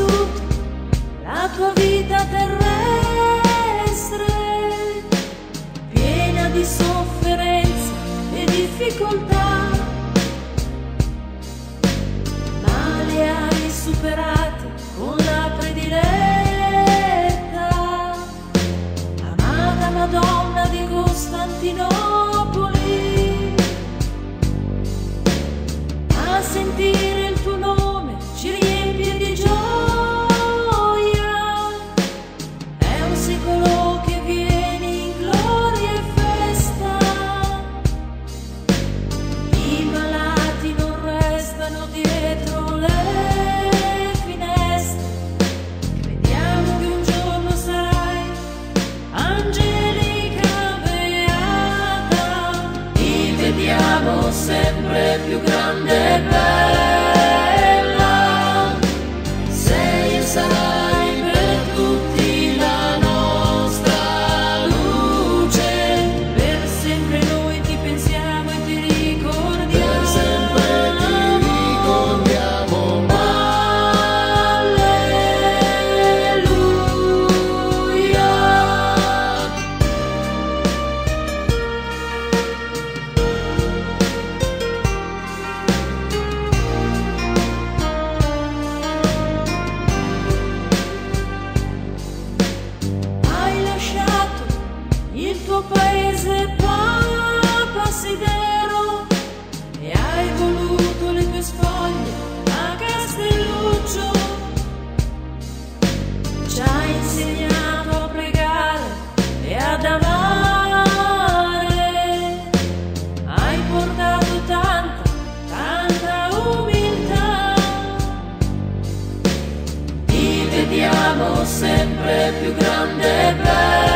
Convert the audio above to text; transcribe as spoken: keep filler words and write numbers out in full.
vissuto la tua vita terrestre, piena di sofferenze e difficoltà, ma le hai superate con la prediletta amata Madonna di Costantinopoli. A sentire il tuo nome ci riempie di gioia, è un secolo che viene in gloria e festa, i malati non restano dietro le finestre, vediamo che un giorno sarai angelica beata, ti vediamo sempre più grande e bella, sei e sarai per tutti la nostra luce, per sempre noi ti pensiamo e ti ricordiamo, per sempre ti ricordiamo, alleluia. Hai lasciato il tuo paese Papa Sidero e hai voluto le tue spoglie a Castelluccio, ci hai insegnato a pregare e ad amare, hai portato tanta, tanta umiltà, ti vediamo sempre più grande e bella,